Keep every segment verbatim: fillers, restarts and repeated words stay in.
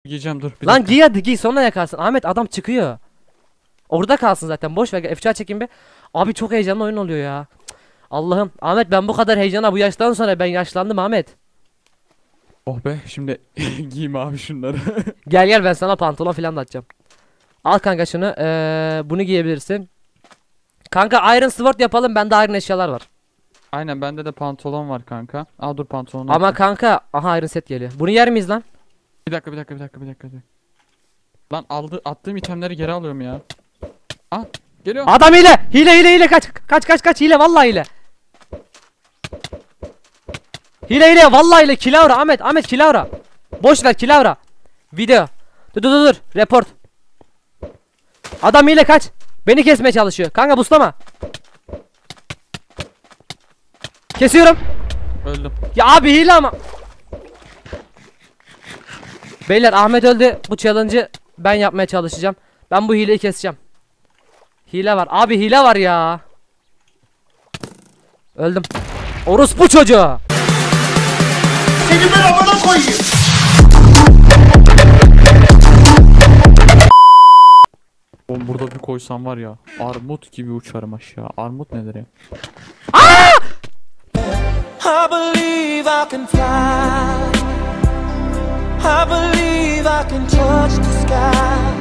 Giyeceğim dur. Lan giy hadi giy, sonra yakarsın. Ahmet adam çıkıyor. Orada kalsın zaten, boş ver. F üç çekeyim bir. Abi çok heyecanlı oyun oluyor ya. Allah'ım Ahmet, ben bu kadar heyecana bu yaştan sonra ben yaşlandım Ahmet. Oh be, şimdi giyme abi şunları. Gel gel, ben sana pantolon falan da atacağım. Al kanka şunu, ee, bunu giyebilirsin. Kanka Iron Sword yapalım, bende Iron eşyalar var. Aynen, bende de pantolon var kanka. Al dur pantolonu. Ama atayım. kanka aha Iron set geliyor. Bunu yer miyiz lan? Bir dakika bir dakika bir dakika bir dakika. bir dakika. Lan aldı attığım itemleri geri alıyorum ya. Ah geliyor. Adam hile hile hile hile, kaç kaç kaç kaç, hile vallahi hile. Hile hile vallahi hile. Kilavra Ahmet, Ahmet kilavra. Boş ver kilavra. Video. Dur dur dur dur. Report. Adam hile, kaç. Beni kesmeye çalışıyor. Kanka buslama. Kesiyorum. Öldüm. Ya abi hile ama. Beyler Ahmet öldü. Bu challenge'ı ben yapmaya çalışacağım. Ben bu hileyi keseceğim. Hile var. Abi hile var ya. Öldüm. Orospu çocuğu. Seni ben amına koyayım. Oğlum burada bir koysam var ya, armut gibi uçarım aşağı. Armut nedir ya? I believe I can fly. I believe I can touch the sky.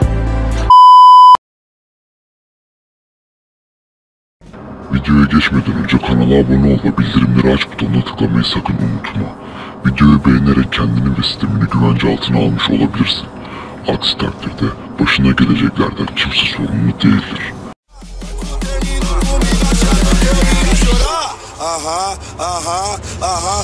Videoya geçmeden önce kanala abone ol ve bildirimleri aç butonuna tıklamayı sakın unutma. Videoyu beğenerek kendini ve sistemini güvence altına almış olabilirsin. Aksi takdirde başına geleceklerden kimse sorumlu değildir. Aha, aha, aha.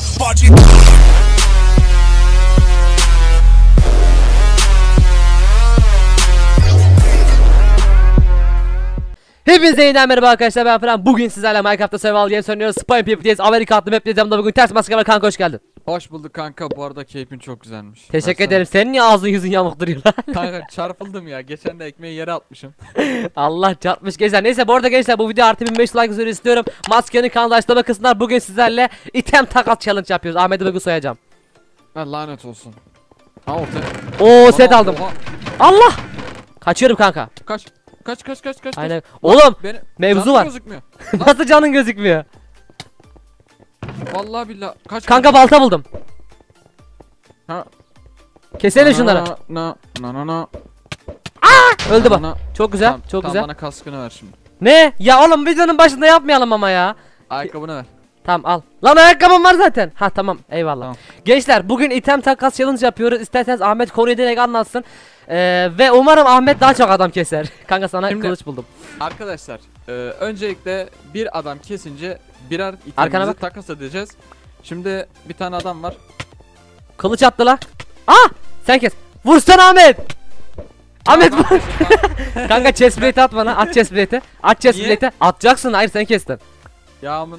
Hepinize yeniden merhaba arkadaşlar, ben Fıran. Bugün sizlerle Minecraft'ta Survival Games oynuyoruz. Spy P P T'yiz. Amerika adlı map'teyiz. Yanımda bugün ters maske var. Kanka hoş geldin. Hoş bulduk kanka, bu arada keyfin çok güzelmiş. Teşekkür Versene. ederim. Senin niye ağzın yüzün yamuk duruyor lan? Kanka çarpıldım ya, geçen de ekmeği yere atmışım. Allah çarpmış gençler. Neyse bu arada gençler, bu video artı bin beş yüz like üzeri istiyorum. Maskenin kanalda açıklama kısmında bugün sizlerle item takas challenge yapıyoruz. Ahmet'i bugün soyacağım. Ha lanet olsun. Ha ortaya. Oo set Bana- aldım. Oha. Allah! Kaçıyorum kanka. Kaç. Kaç kaç kaç kaç. Aynen. kaç. Oğlum Beni, mevzu canım var. gözükmüyor. nasıl canın gözükmüyor? Vallahi billahi. Kaç. Kanka kaç. balta buldum. Ha. Keselim şunları. Na na na na. Öldü bak. Na- Çok güzel. Tamam, Çok tamam, güzel. bana kaskını ver şimdi. Ne? Ya oğlum videonun başında yapmayalım ama ya. Ayakkabını ver. Tamam al. Lan ayakkabım var zaten. Ha tamam, eyvallah. Tamam. Gençler bugün item takas challenge yapıyoruz. İsterseniz Ahmet konuyu direkt anlatsın. Ee, ve umarım Ahmet daha çok adam keser. Kanka sana Şimdi- kılıç buldum. Arkadaşlar, e, öncelikle bir adam kesince birer Arkana itemimizi bak. takas edeceğiz. Şimdi bir tane adam var. Kılıç attı la. Ah! Sen kes. Vursana Ahmet. Ahmet vur. Kanka chest plate at bana. At chest plate'i. At chest Niye? plate'i. Atacaksın. Hayır sen kestin. Yağmın.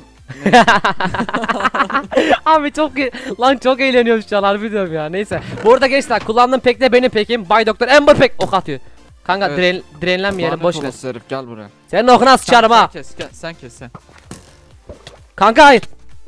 Abi çok e- lan çok eğleniyorum şu an, harbi diyorum ya. Neyse. Bu arada gençler, kullandığım pek de benim pekim. Bay Doktor Ember pek ok atıyor. Kanka Evet. diren, direnlenmeyelim, boş ver. Herif gel buraya. Senin okuna sıçarım Sen- ha. Sen kes, gel, sen kes sen. Kanka hayır.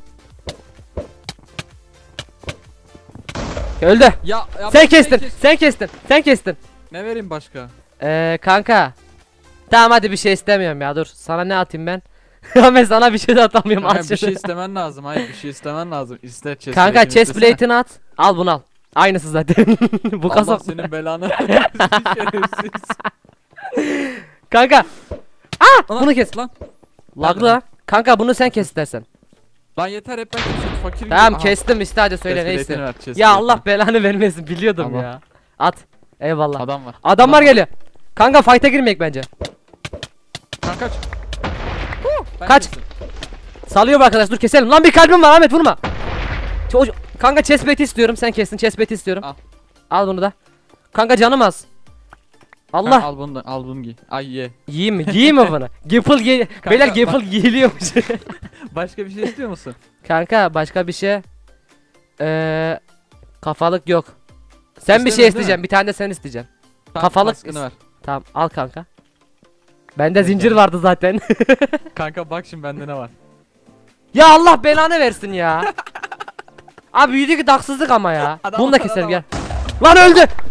Öldü. Ya, ya Sen ben- kestin. kes- Sen kestin. Sen kestin. Ne vereyim başka? Eee kanka. Tamam hadi bir şey istemiyorum ya, dur. Sana ne atayım ben? Ama sana bir şey de atamıyorum. Kanka, At bir şunu. şey istemen lazım. Hayır, bir şey istemen lazım. İste chest Kanka plate'ini chest istesene. plate'ini at. Al bunu al. Aynısı zaten. Bu Allah kasap. senin belanı versin şerefsiz. Kanka. Aa Lan, bunu kes. Lan. Laglı Nerede? lan. Kanka bunu sen kes istersen. Lan yeter, hep ben kesiyorum. Fakir gibi. Tamam Aha, kestim işte, hadi söyle chest ne plate'ini istiyorsun. ver, chest Ya plate'ini. Allah belanı vermesin, biliyordum Tamam. ya. At. Eyvallah. Adam var. Adamlar Adam var. geliyor. Kanka fight'a girmeyek bence. Kanka kaç. Ben Kaç. kestim. Salıyor bu arkadaş, dur keselim. Lan bir kalbim var Ahmet, vurma. Ço- Kanka chest plate istiyorum, sen kestin, chest plate istiyorum. Al. Al bunu da. Kanka canım az. Allah. Kanka, al bunu da, al bunu giy. Ay ye. Yiyeyim mi? Giyeyim mi bunu? Gipple giy. Beyler bak- Gipple giyiliyormuş. Başka bir şey istiyor musun? Kanka başka bir şey. Eee kafalık yok. Sen bir İstemiyorsun şey değil isteyeceksin. mi? Bir tane de sen isteyeceksin. Tamam, Kafalık kaskını ver. Tamam al kanka. Bende zincir vardı zaten. Kanka bak şimdi bende ne var. Ya Allah belanı versin ya. Abi yüzük daksızlık ama ya. Adam Bunu da var, keselim adam gel. Lan öldü.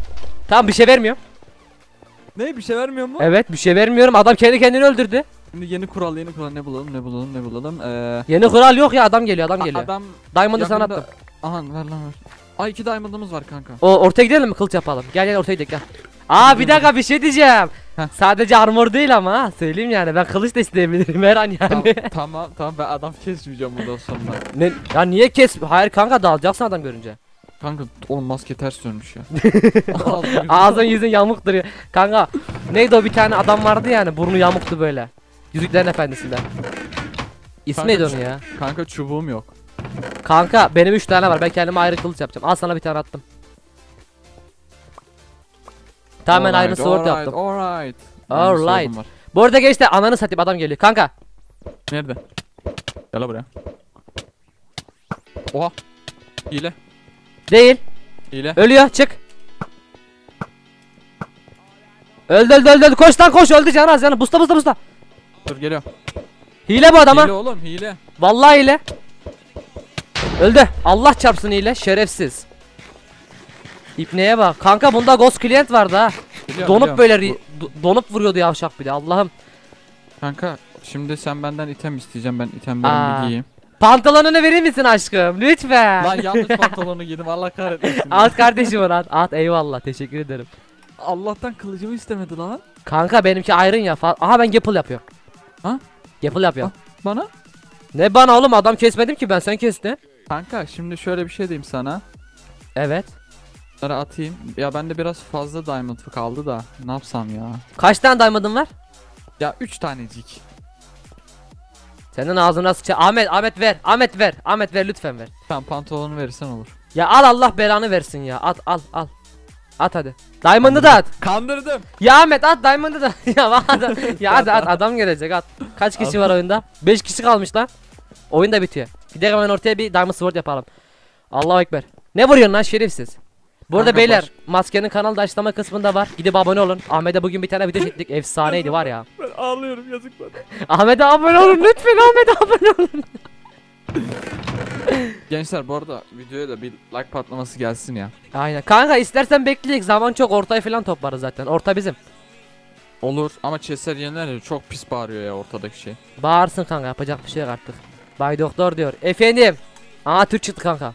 Tamam bir şey vermiyorum. Ne bir şey vermiyor mu? Evet bir şey vermiyorum. Adam kendi kendini öldürdü. Şimdi yeni kural yeni kural ne bulalım ne bulalım ne bulalım. Ee, Yeni kural yok ya, adam geliyor adam geliyor. Adam Diamond'ı sana yakında- attım. Aha ver lan ver. Ay iki diamond'ımız var kanka. O ortaya gidelim mi, kılıç yapalım. Gel gel ortaya gidelim gel. Aa bir dakika bir şey diyeceğim. Heh. Sadece armor değil ama ha. Söyleyeyim yani, ben kılıç da isteyebilirim her an Tamam, yani. tamam tamam ben adam kesmeyeceğim bundan sonra. Ne, ya niye kes? Hayır kanka, dalacaksın adam görünce. Kanka oğlum maske ters dönmüş ya. Ağzın yüzün yamuk duruyor. Kanka neydi o, bir tane adam vardı yani, burnu yamuktu böyle. Yüzüklerin Efendisi'nden. İsmi Kanka, neydi onun ya? Kanka çubuğum yok. Kanka benim üç tane var. Ben kendime ayrı kılıç yapacağım. Al sana bir tane attım. Tamam ben ayrı Alright, sword alright, yaptım. Alright. Alright. Benim sword'um var. Bu arada gençler ananı satayım, adam geliyor. Kanka Nerede? Gel lan buraya. Oha. Hile. değil. Hile. Ölüyor, çık. Öldü öldü öldü öldü. Koş lan koş, öldü canı az canı. Busta busta busta. Dur geliyor. Hile bu adama. Hile oğlum hile. Vallahi hile. Öldü. Allah çarpsın hile. Şerefsiz. İpneye bak. Kanka bunda Ghost Client vardı ha. Biliyorum, Donup biliyorum. böyle ri- do- donup vuruyordu yavşak bir de. Allah'ım. Kanka şimdi sen benden item isteyeceğim, ben Aa. itemlerimi bir giyeyim. Pantolonunu verir misin aşkım? Lütfen. Lan yanlış pantolonu giydim Allah kahretmesin. At kardeşim at. At eyvallah. Teşekkür ederim. Allah'tan kılıcımı istemedi lan. Kanka benimki Iron ya. Fa- Aha ben Gapple yapıyorum. Ha? Gapple yapıyorum. Bana? Ne bana oğlum, adam kesmedim ki ben, sen kestin. Kanka şimdi şöyle bir şey diyeyim sana. Evet. Bunları atayım. Ya bende biraz fazla diamond kaldı da ne yapsam ya? Kaç tane diamond'ın var? Ya üç tanecik. Senin ağzına sıça. Ahmet Ahmet ver. Ahmet ver. Ahmet ver lütfen ver. Tamam pantolonu verirsen olur. Ya al, Allah belanı versin ya. At al al. At hadi. Diamond'ı da at. Kandırdım. Ya Ahmet at Diamond'ı da. ya bak adam. Ya hadi at, adam gelecek at. Kaç kişi var oyunda? beş kişi kalmış lan. Oyun da bitiyor. Gidelim hemen ortaya bir Diamond Sword yapalım. Allahu ekber. Ne vuruyorsun lan şerefsiz? Bu arada Kanka beyler baş- maskenin kanalda açıklama kısmında var. Gidip abone olun. Ahmet'e bugün bir tane video çektik. Efsaneydi var ya. Ben ağlıyorum yazık bana. Ahmet'e abone olun lütfen, Ahmet'e abone olun. Gençler bu arada videoya da bir like patlaması gelsin ya. Aynen. Kanka istersen bekleyecek, zaman çok, ortayı falan toplarız zaten. Orta bizim. Olur ama chestler yeniler ya çok pis bağırıyor ya ortadaki şey. Bağırsın kanka, yapacak bir şey yok artık. Bay Doktor diyor. Efendim. Aa Türk çıktı kanka.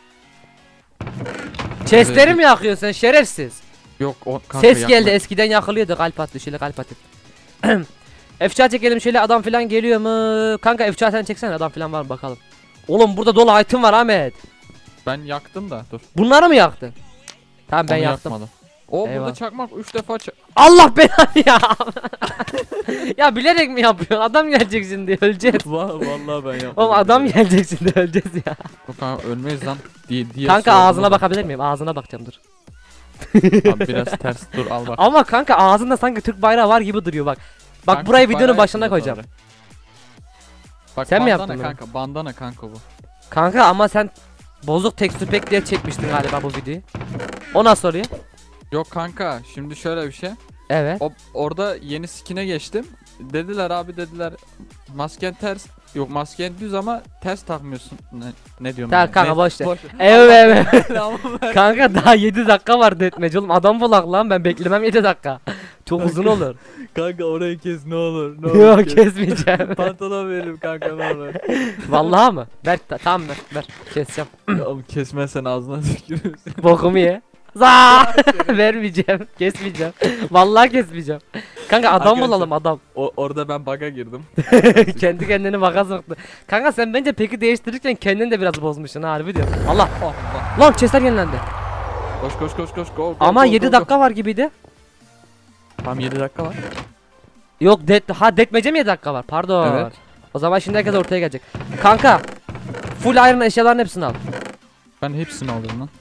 Chestleri mi yakıyorsun sen şerefsiz? Yok o kanka Ses yakma. geldi, eskiden yakılıyordu, kalp attı şöyle, kalp attı. F C A çekelim şöyle, adam falan geliyor mu? Kanka F C A sen çeksene, adam falan var mı bakalım. Oğlum burada dolu item var Ahmet. Ben yaktım da dur. Bunları mı yaktın? Tamam ben Onu yaktım. yakmadım. O Eyvah. burada çakmak üç defa çak. Allah belanı ya. Ya bilerek mi yapıyorsun? Adam gelecek şimdi, öleceğiz. Vallahi ben yapmadım. Oğlum adam gelecek şimdi, öleceğiz ya. Yok kanka ölmeyiz lan. Diye, diye Kanka sordum ağzına ama. bakabilir miyim? Ağzına bakacağım dur. Abi biraz ters dur al bak. Ama kanka ağzında sanki Türk bayrağı var gibi duruyor bak. Bak Kanka, burayı Türk videonun bayrağı başına yaptım koyacağım. zaten. Bak, Sen mi bandana yaptın bunu? kanka? Bandana kanka bu. Kanka ama sen bozuk tekstür pek diye çekmiştin galiba bu videoyu. O nasıl oluyor? Yok kanka şimdi şöyle bir şey. Evet. O, orada yeni skin'e geçtim. Dediler abi dediler masken ters. Yok masken düz ama ters takmıyorsun. Ne, ne diyorum Tamam ben? kanka Ne- boş ver. boş- Evet evet. Tamam, ben- Kanka daha yedi dakika var detmeci oğlum. Adam bulak lan, ben beklemem yedi dakika. Çok uzun olur. Kanka orayı kes ne olur. Ne olur Yok kes. kesmeyeceğim. Pantolon veririm kanka ne olur. Vallahi mı? Ver ta- tamam ver ver. Keseceğim. Oğlum kesmezsen ağzına tükürürsün. Bokumu ye. Za vermeyeceğim. Kesmeyeceğim. Vallahi kesmeyeceğim. Kanka adam Arkadaşlar- bulalım adam. O, orada ben bug'a girdim. Kendi kendini baka soktu. Kanka sen bence peki değiştirirken kendini de biraz bozmuşsun ha, harbi diyorum. Allah. Allah. Lan chestler yenilendi. Koş koş koş koş go, go, Ama go, yedi go, dakika var gibiydi. Go. Tam yedi dakika var. Yok det ha detmece mi yedi dakika var? Pardon. Evet. O zaman şimdi herkes ortaya gelecek. Kanka full iron eşyaların hepsini al. Ben hepsini alıyorum lan.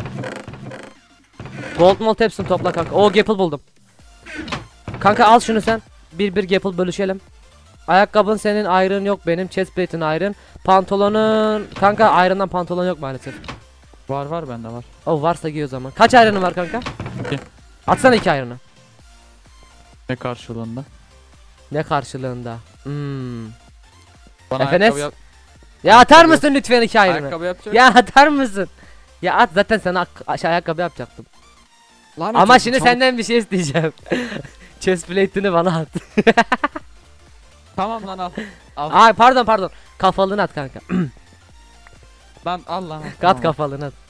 Gold mold hepsini topla kanka. O gapple buldum. Kanka al şunu sen. Bir bir gapple bölüşelim. Ayakkabın senin, iron yok benim. Chestplate'in iron. Pantolonun kanka iron'dan pantolon yok maalesef. Var var bende var. O varsa giy o zaman. Kaç iron'un var kanka? İki. Atsana iki iron'u. Ne karşılığında? Ne karşılığında? Hmm. Bana Efenes? ayakkabı yap. Ya atar Ayakkabı- mısın lütfen iki iron'u? Ayakkabı yapacak. Ya atar mısın? Ya at, zaten sana ak- şey, ayakkabı yapacaktım. Lanet Ama olsun, şimdi çabuk. senden bir şey isteyeceğim. Chest plate'ini bana at. Tamam lan al. Al. Ay pardon pardon. Kafalığını at kanka. Lan al lan. al. Kat Tamam. kafalığını at.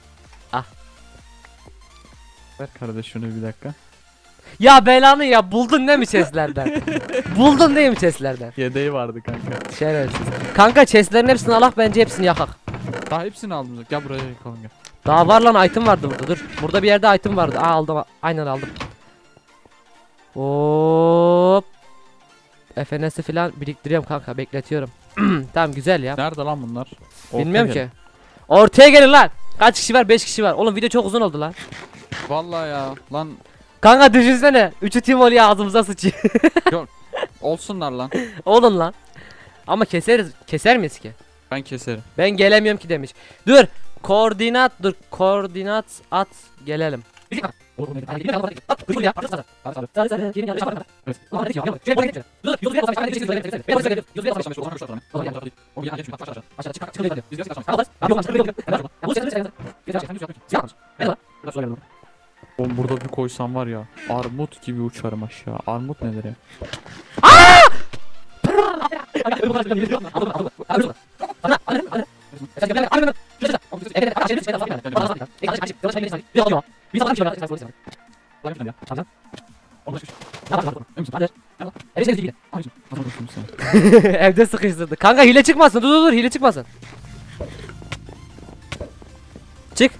Ver kardeş şunu bir dakika. Ya belanı ya buldun değil mi chestlerden? Buldun değil mi chestlerden? Yedeği vardı kanka. Şerefsiz. Kanka chestlerin hepsini alak bence hepsini yakak. Daha hepsini aldım. Gel buraya yakalım gel. Daha var lan item vardı burada dur. Burada bir yerde item vardı. Aa aldım. Aynen aldım. Hop. F N S'i falan biriktiriyorum kanka bekletiyorum. Tamam güzel ya. Nerede lan bunlar? Ortaya Bilmiyorum gel. ki. Ortaya gelin lan. Kaç kişi var? beş kişi var. Oğlum video çok uzun oldu lan. Vallahi ya. Lan Kanka düşünsene. Üçü team oluyor ağzımıza sıçıyor. olsunlar lan. Olun lan. Ama keseriz. Keser miyiz ki? Ben keserim. Ben gelemiyorum ki demiş. Dur. Koordinat dur. Koordinat at gelelim. Oğlum burada bir koysam var ya. Armut gibi uçarım aşağı. Armut nedir ya? Evde sıkıştırdı. Kanka hile çıkmasın. Dur dur dur hile çıkmasın. Çık.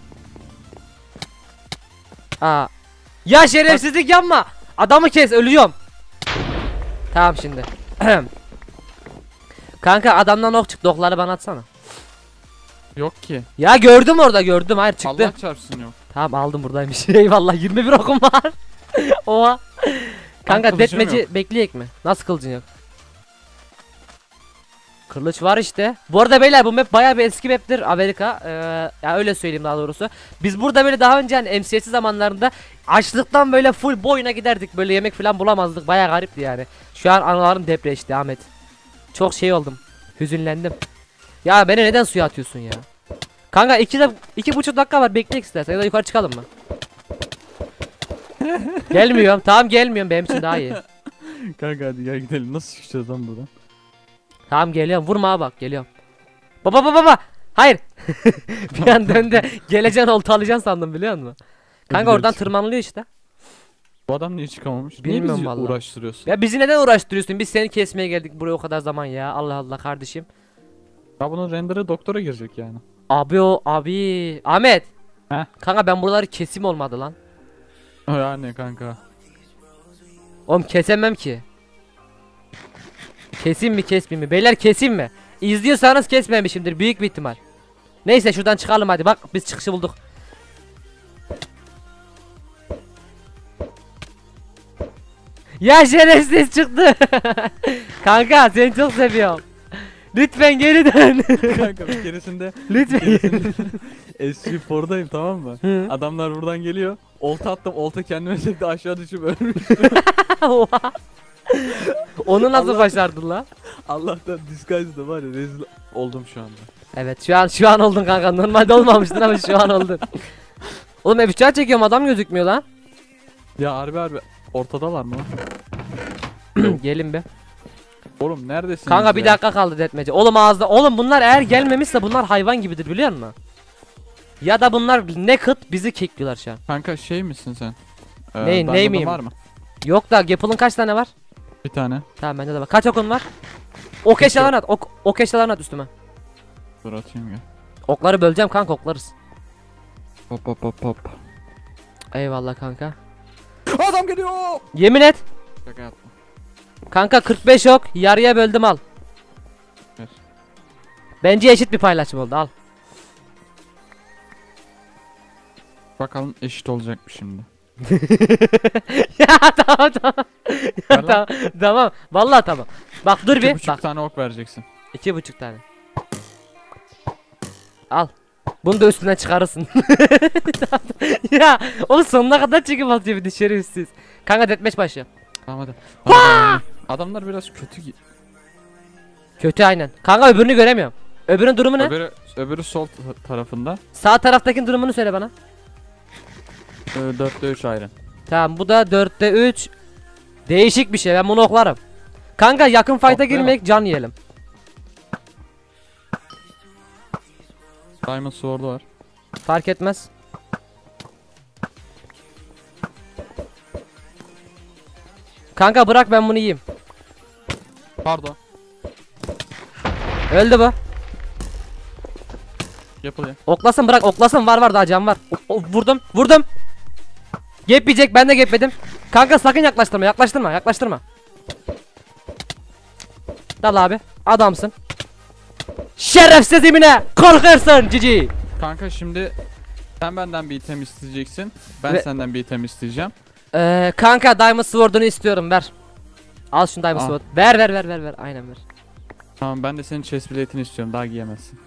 Aa. Ya şerefsizlik yapma. Adamı kes ölüyorum. Tamam şimdi. Kanka adamdan ok çıktı. Okları bana atsana. Yok ki. Ya gördüm orada gördüm. Hayır çıktı. Allah çarpsın yok. Tamam aldım buradaymış. Eyvallah yirmi bir okum var. Oha. Kanka kılıcım detmeci yok. bekleyek mi? Nasıl kılıcın yok? Kılıç var işte. Bu arada beyler bu map bayağı bir eski map'tir Amerika. Ee, ya öyle söyleyeyim daha doğrusu. Biz burada böyle daha önce hani M C S zamanlarında açlıktan böyle full boyuna giderdik. Böyle yemek falan bulamazdık. Bayağı garipti yani. Şu an anılarım depreşti Ahmet. Çok şey oldum. Hüzünlendim. Ya beni neden suya atıyorsun ya? Kanka iki de iki buçuk dakika var bekleyek istersen ya da yukarı çıkalım mı? Gelmiyorum. Tamam gelmiyorum benim için daha iyi. Kanka hadi gel gidelim. Nasıl çıkacağız lan buradan? Tamam geliyorum. Vurma ha bak geliyorum. Baba baba baba. Hayır. Bir an döndü. Geleceksin oltalayacaksın sandım biliyor musun? Kanka oradan tırmanılıyor işte. Bu adam niye çıkamamış? Bilmiyorum Niye bizi vallahi. uğraştırıyorsun? Ya bizi neden uğraştırıyorsun? Biz seni kesmeye geldik buraya o kadar zaman ya. Allah Allah kardeşim. Ya bunun render'ı doktora girecek yani. Abi o abi. Ahmet. Heh. Kanka ben buraları kesim olmadı lan. Yani kanka. Oğlum kesemem ki. Keseyim mi kesmeyeyim mi? Beyler keseyim mi? İzliyorsanız kesmemişimdir büyük bir ihtimal. Neyse şuradan çıkalım hadi bak biz çıkışı bulduk. Ya şerefsiz çıktı. Kanka seni çok seviyorum. Lütfen geri dön. Kanka bir keresinde Lütfen. S G four'dayım tamam mı? Hı. Adamlar buradan geliyor. Olta attım. Olta kendime sekti aşağı düşüp ölmüş. Oha. Onu nasıl Allah- başardın lan? Allah'tan disguise'da var ya rezil oldum şu anda. Evet şu an şu an oldun kanka. Normalde olmamıştın ama şu an oldun. Oğlum F üç çekiyorum adam gözükmüyor lan. Ya harbi harbi ortadalar mı? Gelin be. Oğlum neredesin? Kanka bir dakika kaldı detmece. Oğlum ağızda. Oğlum bunlar eğer gelmemişse bunlar hayvan gibidir biliyor musun? Ya da bunlar naked bizi kekliyorlar şu an. Kanka şey misin sen? Ee, Ney- Diamond'ın ney miyim? var mı? Yok da Gaple'ın kaç tane var? Bir tane. Tamam bende de var. Kaç okun var? Ok eşyalarını at. Ok, ok eşyalarını at üstüme. Dur atayım ya. Okları böleceğim kanka oklarız. Hop hop hop hop. Eyvallah kanka. Adam geliyor. Yemin et. Şaka yapma. Kanka kırk beş ok yarıya böldüm al. Ver. Bence eşit bir paylaşım oldu al. Bakalım eşit olacak mı şimdi? Ya tamam tamam. Ver lan. tamam. Tamam. Vallahi tamam. Bak dur İki bir. buçuk Bak. tane ok vereceksin. İki buçuk tane. Al. Bunu da üstüne çıkarırsın. Ya oğlum sonuna kadar çekip atıyor bir de şerefsiz. Kanka deathmatch başlıyor. Tamam hadi. Hadi, hadi. Adamlar biraz kötü. gi- Kötü aynen. Kanka öbürünü göremiyorum. Öbürünün durumu ne? Öbürü, öbürü sol ta- tarafında. Sağ taraftakinin durumunu söyle bana. Ee, dörtte üç ayrı. Tamam bu da dörtte üç. Değişik bir şey, ben bunu oklarım. Kanka yakın fight'a Oklayamam. girmek, can yiyelim. Diamond Sword'u var. Fark etmez. Kanka bırak ben bunu yiyeyim. Pardon. Öldü bu. Yapılıyor. Oklasın, bırak oklasın, var var daha can var. O- o- vurdum vurdum. Gap yiyecek, ben de gapledim. Kanka sakın yaklaştırma yaklaştırma yaklaştırma. Dal abi, adamsın. Şerefsiz imine korkarsın cici. Kanka şimdi sen benden bir item isteyeceksin. Ben Ve- senden bir item isteyeceğim. Ee, kanka Diamond Sword'unu istiyorum, ver. Al şunu Diamond Al. Sword. Ver ver ver ver ver, aynen ver. Tamam ben de senin chest plate'ini istiyorum. Daha giyemezsin.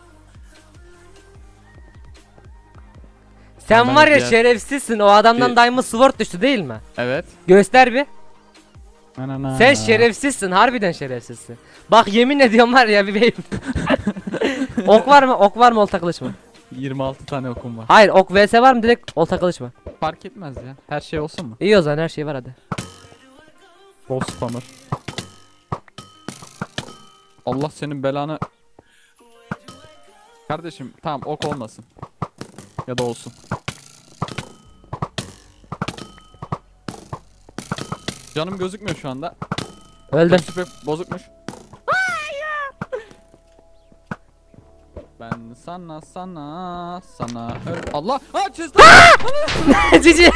Sen Ben var ya diğer- şerefsizsin, o adamdan Bir- Diamond Sword düştü değil mi? Evet. Göster bir. Anana. Sen şerefsizsin, harbiden şerefsizsin. Bak yemin ediyorum var ya bir beyim. Ok var mı? Ok var mı, olta kılıç mı? yirmi altı tane okum var. Hayır, ok vs var mı, direkt olta kılıç mı? Fark etmez ya. Her şey olsun mu? İyi o zaman, her şey var hadi. Bol spammer. Allah senin belanı. Kardeşim tamam ok olmasın. Ya da olsun. Canım gözükmüyor şu anda. Öldüm. Süper bozukmuş. Ben sana sana sana öl- Allah! Ha chest! Cici.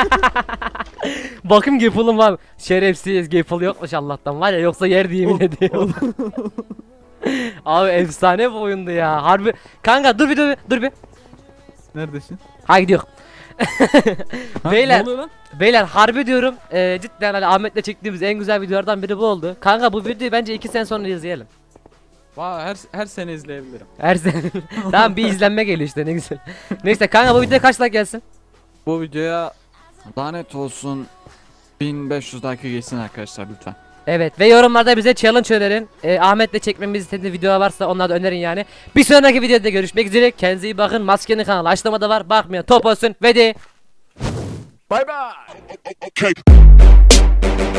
Bakım Gaple'ım var. Şerefsiz Gapple yokmuş Allah'tan var ya, yoksa yerdi yemin ediyorum. Abi efsane bu oyundu ya. Harbi. Kanka dur bir dur bir dur bir. Neredesin? Haydi gidiyor. Ha, Beyler. ne oluyor lan? Beyler harbi diyorum, eee, cidden hani Ahmet'le çektiğimiz en güzel videolardan biri bu oldu. Kanka bu videoyu bence iki sene sonra izleyelim. Vay her her sene izleyebilirim. Her sene. Tamam bir izlenme geliyor işte, ne güzel. Neyse kanka bu videoya kaç like gelsin? Bu videoya lanet olsun bin beş yüz dakika geçsin arkadaşlar lütfen. Evet ve yorumlarda bize challenge önerin. Eee Ahmet'le çekmemizi istediğiniz video varsa onları da önerin yani. Bir sonraki videoda görüşmek üzere. Kendinize iyi bakın. Maskenin kanalı açıklamada var. Bakmayan top olsun ve de Bye bye. Okay.